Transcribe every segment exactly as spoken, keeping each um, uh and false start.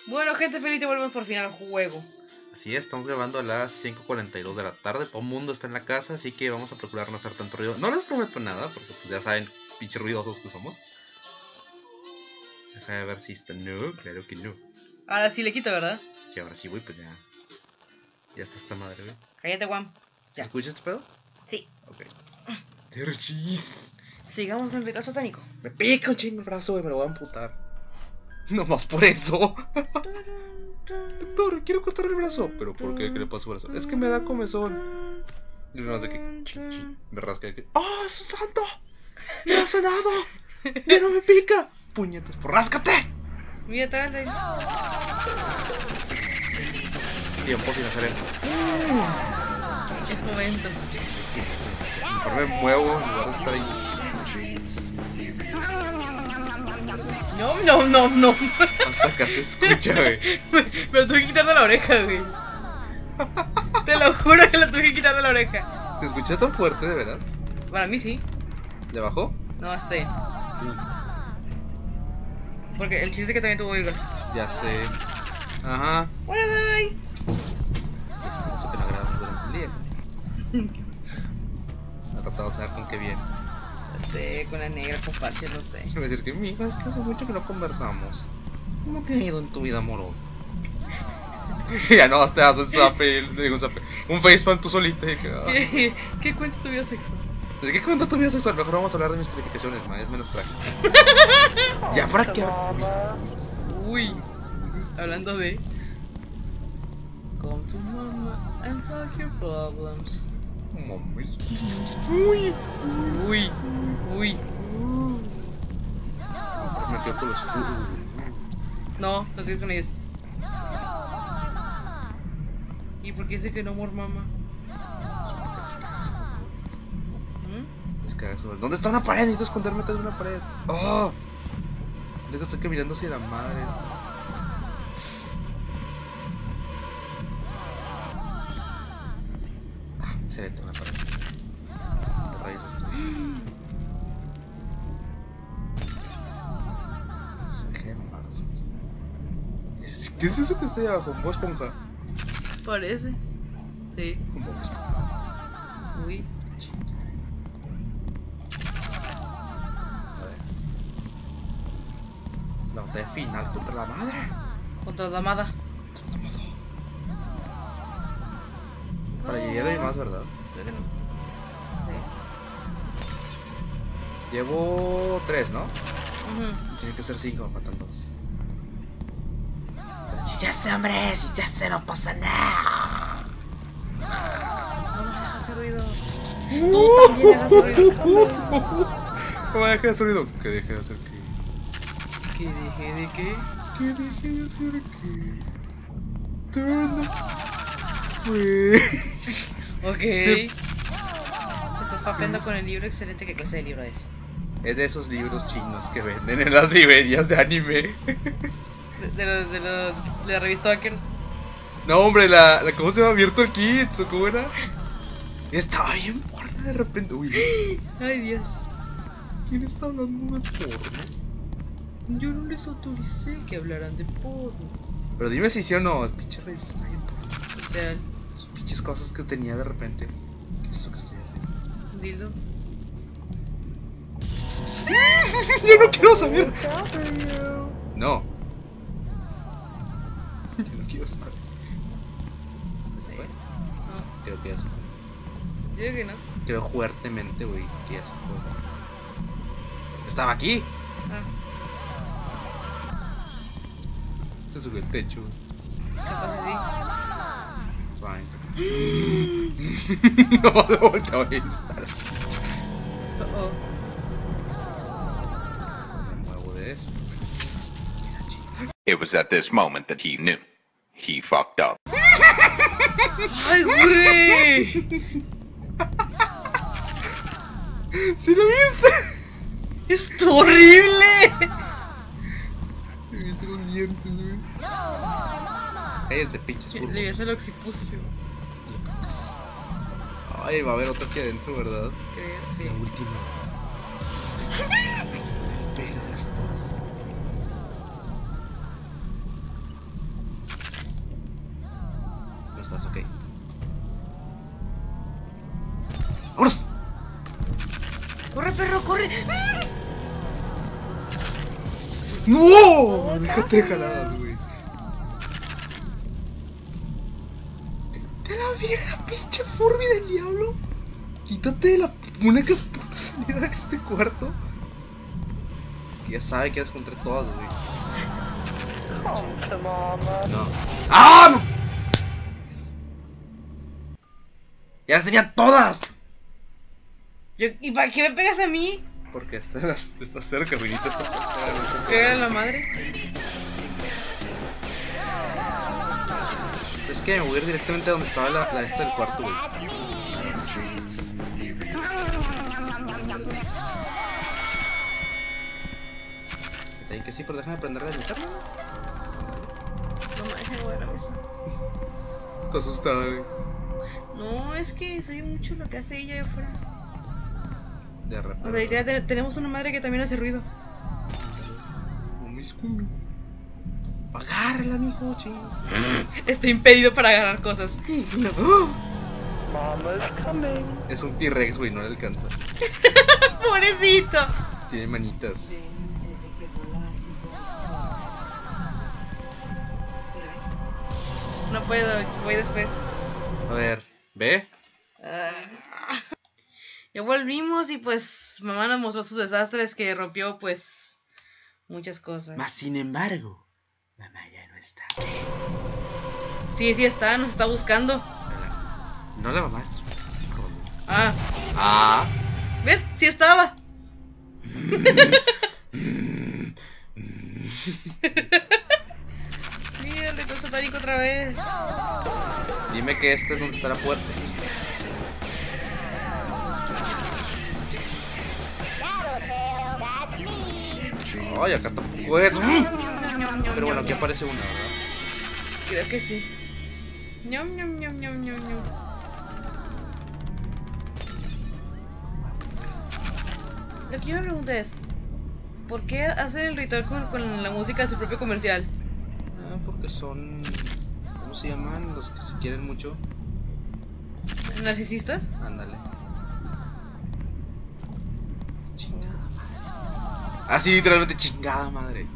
Bueno, gente feliz, te volvemos por fin al juego. Así es, estamos grabando a las cinco cuarenta y dos de la tarde. Todo el mundo está en la casa, así que vamos a procurar no hacer tanto ruido. No les prometo nada, porque pues ya saben, pinches ruidosos que somos. Deja de ver si está. No, claro que no. Ahora sí le quito, ¿verdad? Y ahora sí, güey, pues ya. Ya está esta madre, güey. Cállate, Juan. ¿Se escucha este pedo? Sí. Ok. Terchis. Sigamos con el ritual satánico. Me pica un chingo el brazo, güey, me lo voy a amputar. Nomás por eso. Doctor, quiero cortar el brazo. ¿Pero por qué? ¿Qué le pasa al brazo? Es que me da comezón. Y no de que chin, chin, me rasca de que. ¡Oh, es un santo! ¡Me ha sanado! ¡Ya no me pica! ¡Puñetas! ¡Por ráscate! Mira, atrás de ahí. Tiempo sin hacer esto. Es momento. Mejor me muevo en lugar de estar ahí. No, no, no, no. Hasta acá se escucha, güey. Me lo tuve que quitar de la oreja, güey. Te lo juro que lo tuve que quitar de la oreja. ¿Se escucha tan fuerte, de veras? Para mí sí. ¿Le bajó? No, está bien. Porque el chiste es que también tuvo oídos. Ya sé. Ajá. Hola, Dai. Es por eso que no grabamos durante el día. Al rato vamos a ver con qué viene. No sé, con la negra, con parche, no sé. Quiero decir que, mija, es que hace mucho que no conversamos. ¿Cómo te ha ido en tu vida amorosa? Ya no, te das un zape, digo un zape, un facepalm tú solita. Que, ah. ¿Qué, ¿Qué cuenta tu vida sexual? Así que cuenta tu vida sexual, mejor vamos a hablar de mis calificaciones, ma, es menos trágico. Ya para qué. Uy, hablando de come to mama and talk your problems. Mames. Uy, Uy, uy. me quedo con los fu- No, no tienes una diez. ¿Y por qué dice que no more mama? ¿Mm? Es que sobre. ¿Dónde está una pared? Necesito esconderme atrás de una pared. ¡Oh! Tengo que estar caminando hacia la madre esta. Ah, excelente, una pared. De rayos esto. Se deje de mamadas. ¿Qué es eso que está ahí abajo? ¿Bob Esponja? Parece. Sí. Un Bob Esponja. Uy. A ver. La batalla final contra la madre. Contra Damada. Para llegar hay más, ¿verdad? Creo que no. Sí. Llevo tres, ¿no? Uh-huh. Tiene que ser cinco, me faltan dos. Pero si ya sé, hombre, si ya sé, no pasa nada. No me dejas hacer ruido. Tú también hagas ruido. ¿Cómo deje de hacer ruido? Que deje de hacer qué. ¿Qué dije de qué? Que deje de hacer qué. Turn the... Ok. Te estás papeando con el libro, excelente. ¿Qué clase de libro es? Es de esos libros chinos que venden en las librerías de anime. De, de los de los de la revista Hackers. No, hombre, la, la ¿cómo se llama? Virtual Kids, ¿o cómo era? Estaba bien porno de repente. Uy, Ay, Dios. ¿quién está hablando de porno? Yo no les autoricé que hablaran de porno. Pero dime si sí o no, el pinche revista está bien porno. Literal. Sus pinches cosas que tenía de repente. ¿Qué es eso que estoy haciendo? Dildo. Yo no quiero saber. No. Yo no quiero saber. ¿Se fue? No, Creo que ya se fue. yo digo que no. Creo fuertemente, güey, que ya se fue. Estaba aquí. Ah, Se subió el techo, güey. capaz sí. Fine. No, de vuelta voy a estar. Oh, oh. Me muevo de eso. It was at this moment that he knew. He fucked up. ¡Ay, güey! ¿Sí lo viste? ¡Es horrible! Me viste los dientes, güey. Cállense, pinches Le burros. voy a hacer el occipucio. Yo creo que sí. Ay, va a haber otro aquí adentro, ¿verdad? Creo, sí. La última. Pero estás. estás, ok. ¡Vámonos! ¡Corre, perro, corre! ¡No! Déjate de jaladas, güey. ¡De la vieja pinche Furby del diablo! Quítate de la única puta salida de este cuarto. Que ya sabe que las encontré todas, güey. No. ¡Ah! No. ¡Ya las tenía todas! Yo, ¿y para qué me pegas a mí? Porque esta está cerca, Vinita está cerca. ¿Qué era la madre? Es que me voy a ir directamente a donde estaba la, la esta del cuarto, güey. Está ahí que sí, pero déjame prender la linterna. No me dejes mover la mesa. Estoy asustada, güey. No, es que soy mucho lo que hace ella allá afuera. De repente. O sea, ya te- tenemos una madre que también hace ruido. No me escume. Agárrala, mijo, chingo. Está impedido para agarrar cosas. Es un T-Rex, güey, no le alcanza. Pobrecito. Tiene manitas. No puedo, voy después. A ver, ¿ve? Ah. Ya volvimos y pues mamá nos mostró sus desastres que rompió pues muchas cosas. Más sin embargo, mamá ya no está. Sí, sí está, nos está buscando. No la mamá, esto es... Ah, Ah. ¿ves? Sí estaba. Mira, el ritual satánico otra vez. Dime que este es donde está la puerta. Ay, acá tampoco es. Pero bueno, aquí aparece una, ¿verdad? Creo que sí. Ñom, ñom, ñom, ñom, ñom, ñom. Lo que yo me pregunto es, ¿por qué hacen el ritual con, con la música de su propio comercial? Ah, porque son... ¿Cómo se llaman? Los que se quieren mucho. ¿Narcisistas? Ándale. Chingada madre. Ah, sí, literalmente chingada madre.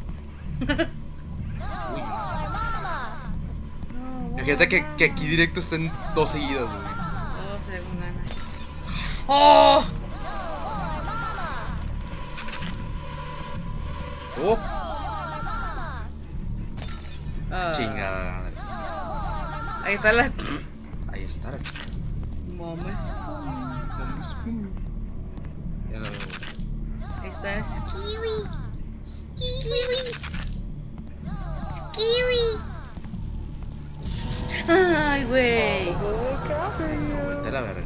Uy. Imagínate que, que aquí directo estén dos seguidas, güey. Oh, se ve con ganas. ¡Oh! Oh, Ah, chingada madre. Ahí está la... Ahí está la chica. Mames. Ya la veo. Ahí está Skiwi. Skiwi. Skiwi. Ay, güey. Vete a la verga.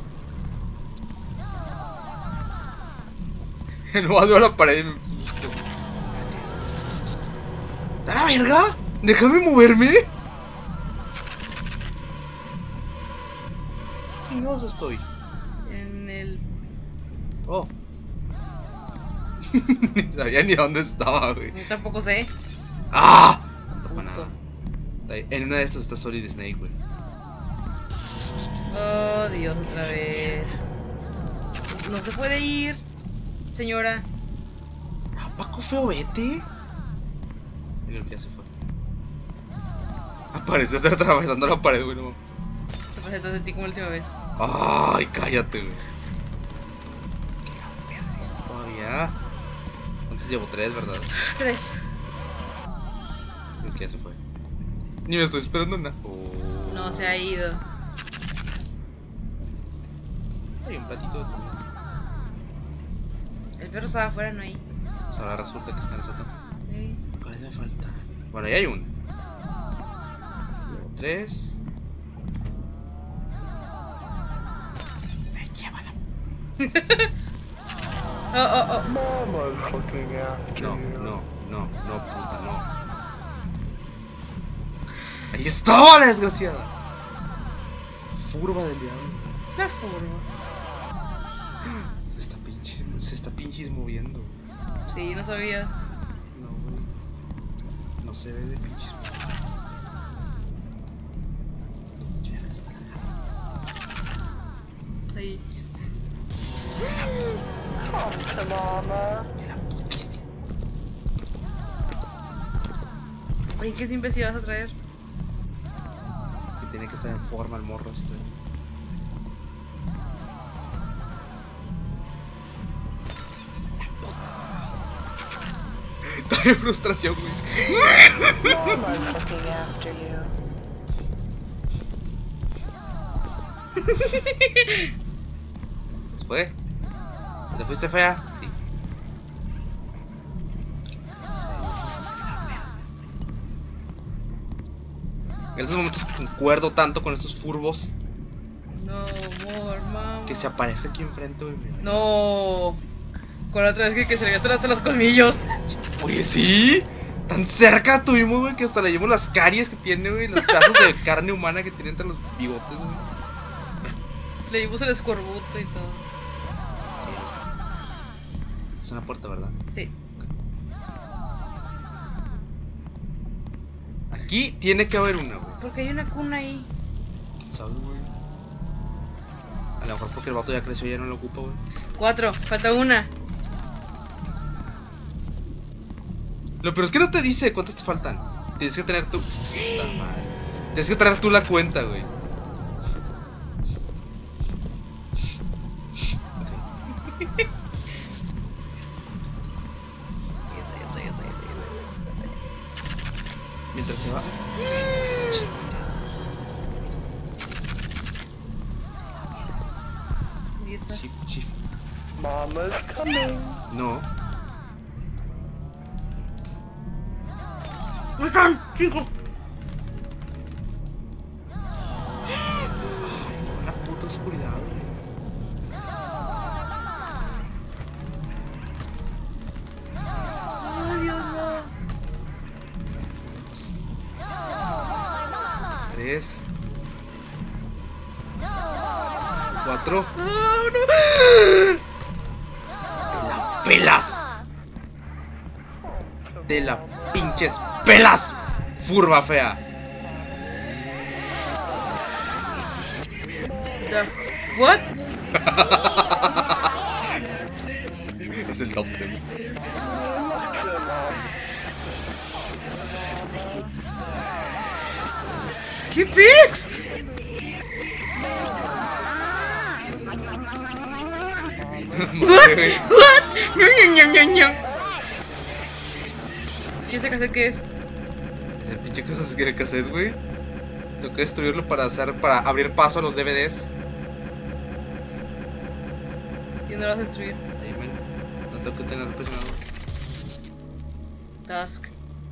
No veo la pared. y me- ¿Da la verga? Déjame moverme. No estoy. En el... Oh. Ni sabía ni dónde estaba, güey. Yo tampoco sé. ¡Ah! No toco Punto. nada. Ahí- En una de estas está Solid Snake, güey. Oh, Dios, otra vez. No se puede ir, señora. ¿A Paco feo, vete? Creo que ya se fue. Aparece atravesando la pared, güey, no mames. Se pasó detrás de ti como la última vez. Ay, cállate, güey. ¿Qué la verga está todavía? ¿Cuántos llevo? Tres, ¿verdad? Tres. Creo que ya se fue. Ni me estoy esperando nada. Oh. No se ha ido. Hay un platito de comida. El perro estaba afuera, no hay. O sea, ahora resulta que está en el sótano. Sí. ¿Cuáles me faltan? Bueno, ahí hay una. Luego tres. Ven, llévala. Oh, oh, oh. No, no, no, no, puta, no. Ahí estaba la desgraciada. Furba del diablo. La forma. Se está pinche, se está pinches moviendo. Sí, no sabías. No, güey. No se ve de pinches. Ahí. Oye, ¿qué imbécil vas a traer? Que tiene que estar en forma el morro este. Trae frustración, güey. ¿Se fue? ¿Te fuiste fea? Sí. En esos momentos concuerdo tanto con estos furbos No, amor, mamá. que se aparece aquí enfrente, güey. No. Con la otra vez que, que se le gastan hasta los colmillos. Oye, sí. Tan cerca la tuvimos, güey, que hasta le llevamos las caries que tiene, güey. Los pedazos de carne humana que tiene entre los bigotes, güey. Le dimos el escorbuto y todo. Es una puerta, ¿verdad? Sí. Aquí tiene que haber una, güey. Porque hay una cuna ahí. ¿Quién sabe, güey? A lo mejor porque el vato ya creció y ya no lo ocupa, güey. Cuatro, falta una. Lo peor es que no te dice cuántas te faltan. Tienes que tener tú. Puta madre. Tienes que traer tú la cuenta, güey. Okay. Mientras se va. ¿Y esa? Shift, shift. Mama's coming. No. ¿Dónde están? Cinco. Ay, la puta oscuridad, güey. Ay, Dios no. Tres. Cuatro. Oh, no. Te la pelas. Te la pinches pelas. Furba fea. Ya. What? Es el top ten. ¿Qué pics? What? What? No, no, no, no, no. ¿Quién se casó qué es? Es el pinche cosa que quiere cassette, güey. Tengo que destruirlo para hacer, para abrir paso a los D V Ds. ¿Y dónde lo vas a destruir? Ahí, man. Los tengo que tener presionado. Task.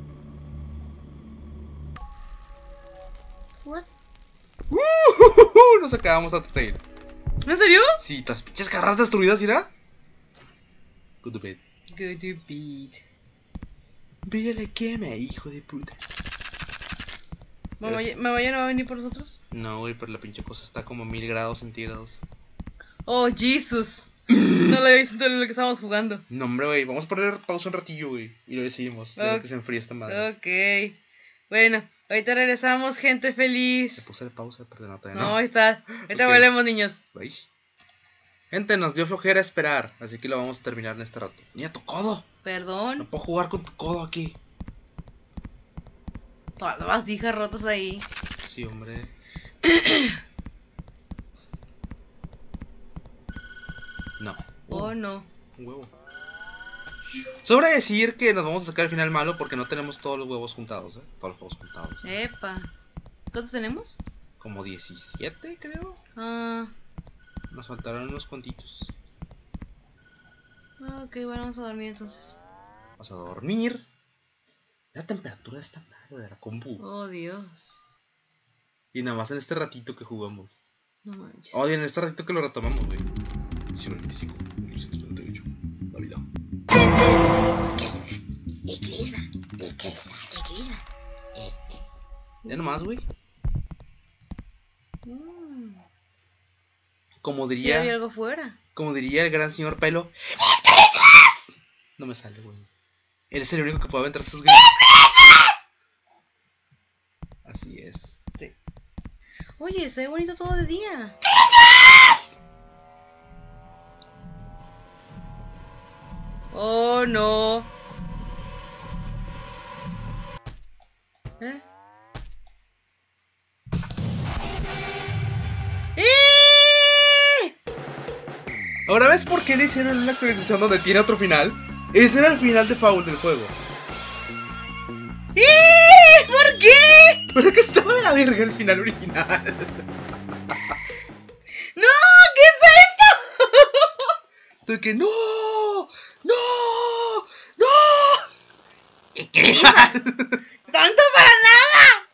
What? Uh, nos acabamos a traer. ¿En serio? Sí, las pinches carras destruidas, ¿irá? Good to bed. Good to beat. Vídele que me, hijo de puta. ¿Mamá, Es- ¿Mamá ya no va a venir por nosotros? No, güey, pero la pinche cosa está como a mil grados centígrados. Oh, Jesus. No lo había visto en lo que estábamos jugando. No, hombre, güey, vamos a poner pausa un ratillo, güey. Y luego seguimos. Ya Ok. que se enfríe esta madre. Ok. Bueno, ahorita regresamos, gente Le feliz. puse pausa, perdón, no, No, todavía no. ahí está. Ahorita Ok. volvemos, niños. ¿Veis? Gente, nos dio flojera esperar, así que lo vamos a terminar en este rato. Niña, tu codo. No Perdón. puedo jugar con tu codo aquí. Todas las vasijas rotas ahí. Sí, hombre. No. Oh, no. Un huevo. Sobra decir que nos vamos a sacar el final malo porque no tenemos todos los huevos juntados, ¿eh? Todos los huevos juntados. Epa. ¿Cuántos tenemos? Como diecisiete, creo. Ah. Nos faltaron unos cuantitos. Ok, bueno, vamos a dormir entonces. Vas a dormir. La temperatura está mal de la compu. Oh, Dios. Y nada más en este ratito que jugamos. No manches. Oye, en este ratito que lo retomamos, güey. diecinueve veinticinco, dieciséis treinta y ocho. Navidad. Ya nomás, güey. Mm. Como Sí, diría. había algo fuera. Como diría el gran señor Pelo. No me sale, güey. Él es el único que puede aventar sus gritos. Así es. Sí. Oye, se ve bonito todo de día. Oh, no. ¿Eh? ¡Eh! Ahora ves por qué le hicieron una actualización donde tiene otro final. Ese era el final default del juego. ¡Eh! ¿Por qué? ¿Verdad que estaba de la verga el final original? ¡No! ¿Qué es esto? De que no, no, no. ¿Y qué dices? ¡Tonto para nada!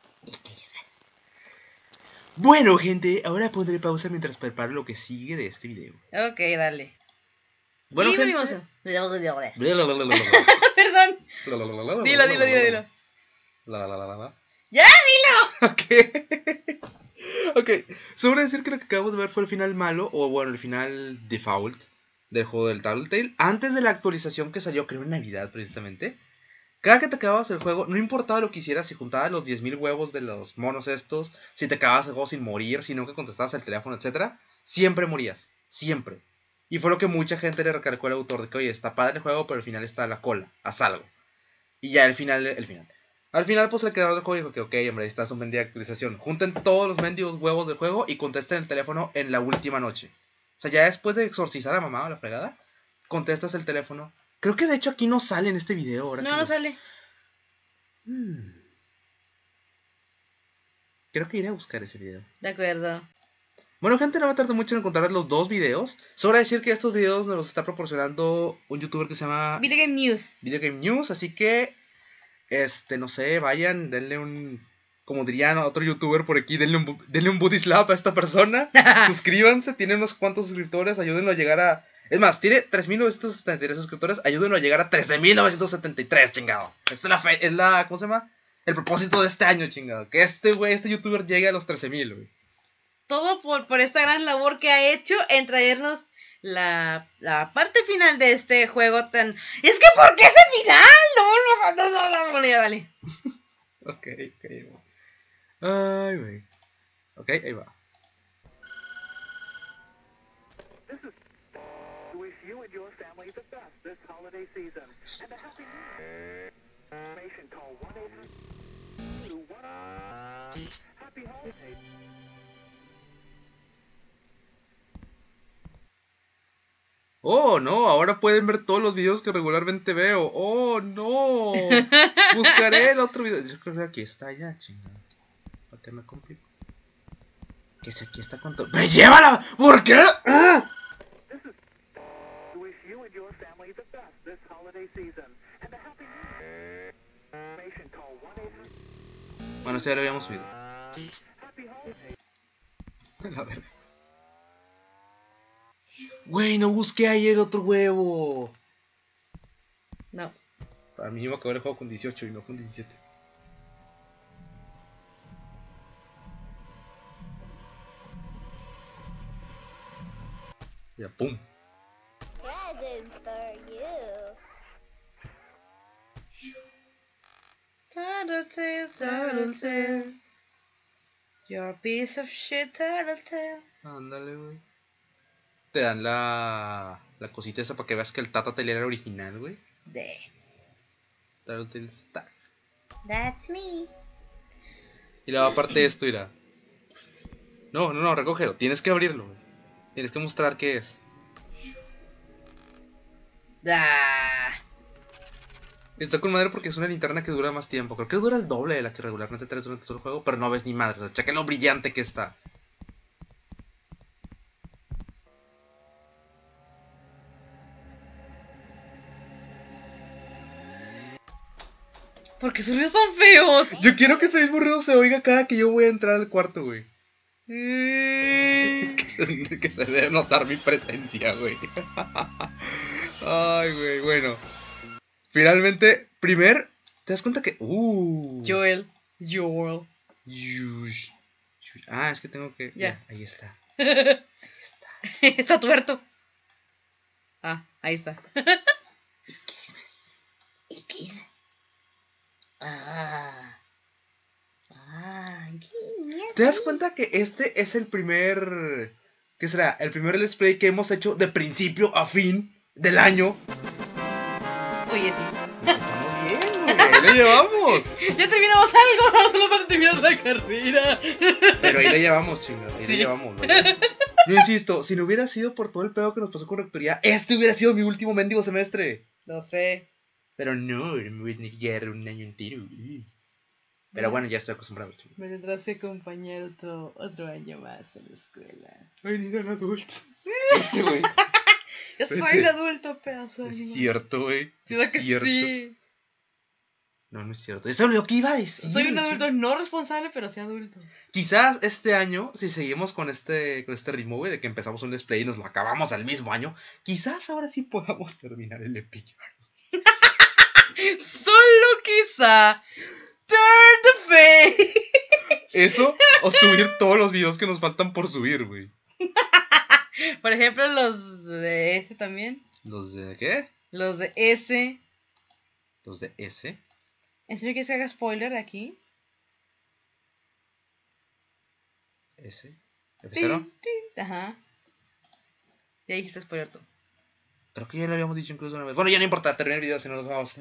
Bueno, gente, ahora pondré pausa mientras preparo lo que sigue de este video. Ok, dale. Bueno, y gente. primoso. Perdón. Dilo, Dilo, dilo, dilo, dilo. La, la, la, la, la. ¡Ya, dilo! Ok. Ok. Solo decir que lo que acabamos de ver fue el final malo, o bueno, el final default del juego del Tattletale. Antes de la actualización que salió, creo en Navidad precisamente. Cada que te acababas el juego, no importaba lo que hicieras, si juntabas los diez mil huevos de los monos estos, si te acababas el juego sin morir, si no que contestabas el teléfono, etcétera, siempre morías. Siempre. Y fue lo que mucha gente le recalcó al autor de que, oye, está padre el juego, pero al final está a la cola, haz algo. Y ya el final, el final. Al final, pues el creador del juego dijo que, ok, hombre, ahí está su mendiga actualización. Junten todos los mendigos huevos del juego y contesten el teléfono en la última noche. O sea, ya después de exorcizar a mamá o la fregada, contestas el teléfono. Creo que de hecho aquí no sale en este video. Ahora No, que no lo... sale. Hmm. Creo que iré a buscar ese video. De acuerdo. Bueno, gente, no me tardo mucho en encontrar los dos videos. Sobra decir que estos videos nos los está proporcionando un youtuber que se llama Video Game News. Video Game News, así que, este, no sé, vayan, denle un, como dirían a otro youtuber por aquí, denle un, denle un booty slap a esta persona. Suscríbanse, tiene unos cuantos suscriptores, ayúdenlo a llegar a... Es más, tiene tres mil novecientos setenta y tres suscriptores, ayúdenlo a llegar a trece mil novecientos setenta y tres, chingado. Esta es la, fe, es la, ¿cómo se llama? El propósito de este año, chingado. Que este, güey, este youtuber llegue a los trece mil, güey. Todo por, por esta gran labor que ha hecho en traernos la, la parte final de este juego tan... Es que ¿por qué ese final? No, no, no, no, no, no, ya, dale. Ok, ok. Ay, güey. Ok, ahí va. Oh, no, ahora pueden ver todos los videos que regularmente veo. Oh, no. Buscaré el otro video. Yo creo que aquí está ya, chingada. ¿Para qué me complico? Que si aquí está con todo. ¡Me llévala! ¿Por qué? ¡Ah! Bueno, sí, ya lo habíamos subido. La verga. Güey, no busqué ayer otro huevo. No. Para mí iba a acabar el juego con dieciocho y no con diecisiete. Ya, pum. Presents for you. Tattletale, Tattletale. You're a piece of shit, Tattletale. Ándale, güey. Te dan la, la cosita esa para que veas que el Tattletale era original, güey. De. Tattletale Star. That's me. Y luego aparte de esto, irá. No, no, no, recógelo. Tienes que abrirlo, güey. Tienes que mostrar qué es. Ah. Está con madre porque es una linterna que dura más tiempo. Creo que dura el doble de la que regularmente traes durante todo el juego, pero no ves ni madre. O sea, chequen lo brillante que está. Porque sus ruidos son feos. Yo quiero que ese mismo ruido se oiga cada que yo voy a entrar al cuarto, güey. Mm. Que se, que se debe notar mi presencia, güey. Ay, güey, bueno. Finalmente, primer, ¿te das cuenta que...? Uh. Joel. Joel. Yush. Ah, es que tengo que... Ya. Ya, ahí está. Ahí está. Está tuerto. Ah, ahí está. ¿Y qué es? Ah. Ah, ¿te das cuenta que este es el primer... ¿Qué será? El primer let's play que hemos hecho de principio a fin del año. Oye, sí. Estamos bien, güey. Ahí le llevamos. Ya terminamos algo, no solo para terminar la carrera. Pero ahí le llevamos, chingada. Ahí Sí. le llevamos, güey. Yo insisto, si no hubiera sido por todo el pedo que nos pasó con rectoría, este hubiera sido mi último mendigo semestre. Lo sé. Pero no, me voy a tener que quedar un año entero. Pero bueno, ya estoy acostumbrado, chingada. Me tendrás que acompañar otro, otro año más a la escuela. I need an adult. Este, güey. Yo soy Vete. un adulto, pedazo de Es animal. cierto, güey. Claro Es que cierto. sí. No, no es cierto. Eso es lo que iba a decir. Soy un güey. adulto no responsable, pero sí adulto. Quizás este año, si seguimos con este, con este ritmo, güey, de que empezamos un let's play y nos lo acabamos al mismo año, quizás ahora sí podamos terminar el Epic. Solo quizá. Turn the face. Eso, o subir todos los videos que nos faltan por subir, güey. Por ejemplo, los de S también. ¿Los de qué? Los de S. ¿Los de S? ¿En serio quieres que haga spoiler aquí? ¿S? ¿Empezaron? Tin, tin. Ajá. Ya dijiste spoiler tú. Creo que ya lo habíamos dicho incluso una vez. Bueno, ya no importa, termina el video, si no nos vamos.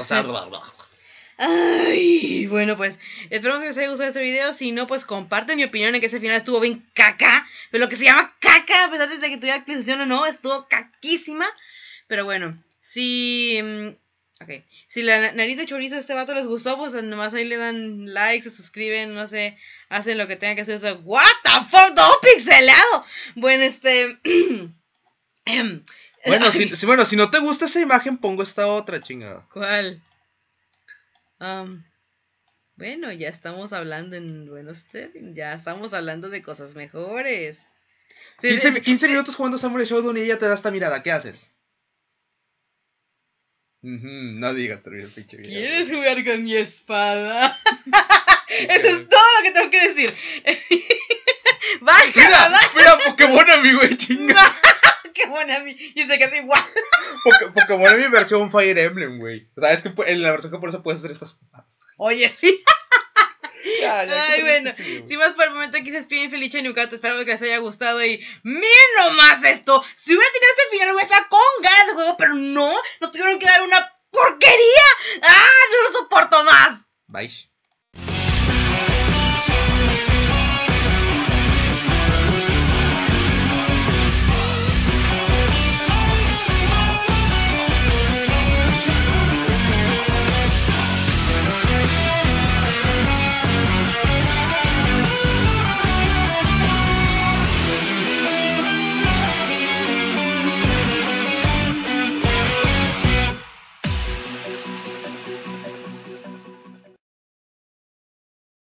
Ay, bueno, pues esperamos que les haya gustado este video. Si no, pues comparten mi opinión en que ese final estuvo bien caca. Pero lo que se llama caca, a pesar de que tuviera actualización o no, estuvo caquísima. Pero bueno, si... Ok, si la nariz de chorizo de este vato les gustó, pues nomás ahí le dan like, se suscriben, no sé, hacen lo que tengan que hacer. O sea, what the fuck, todo pixelado. Bueno, este... Bueno, si, si, bueno, si no te gusta esa imagen, pongo esta otra, chingada. ¿Cuál? Um, bueno, ya estamos hablando en buenos términos, ya estamos hablando de cosas mejores. Sí, quince, sí, quince minutos jugando Samurai Shodown y ella te da esta mirada, ¿qué haces? Uh-huh, no digas, termina el pinche video. ¿Quieres jugar con mi espada? Eso es todo lo que tengo que decir. ¡Bájala, Mira, bájala! mira, Pokémon a mi güey, chinga. ¡Qué buena! Y se queda igual. Poké- Pokémon en mi versión Fire Emblem, güey. O sea, es que pu- en la versión japonesa puedes hacer estas cosas. Oye, sí. Ya, ya, Ay, que bueno, pinche video. sin más por el momento, aquí se despiden Felicia y Nucato. Esperamos que les haya gustado y miren nomás esto. Si hubiera tenido este final, hubiera estado con ganas de juego, pero no, nos tuvieron que dar una porquería. ¡Ah, no lo soporto más! Bye.